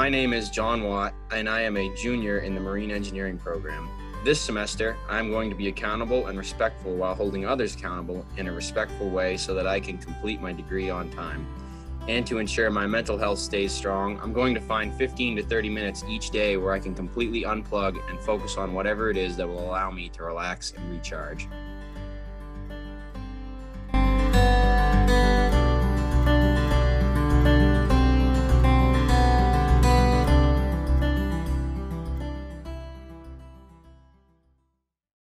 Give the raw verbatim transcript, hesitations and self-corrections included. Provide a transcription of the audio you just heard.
My name is John Watt, and I am a junior in the marine engineering program. This semester, I'm going to be accountable and respectful while holding others accountable in a respectful way so that I can complete my degree on time. And to ensure my mental health stays strong, I'm going to find fifteen to thirty minutes each day where I can completely unplug and focus on whatever it is that will allow me to relax and recharge.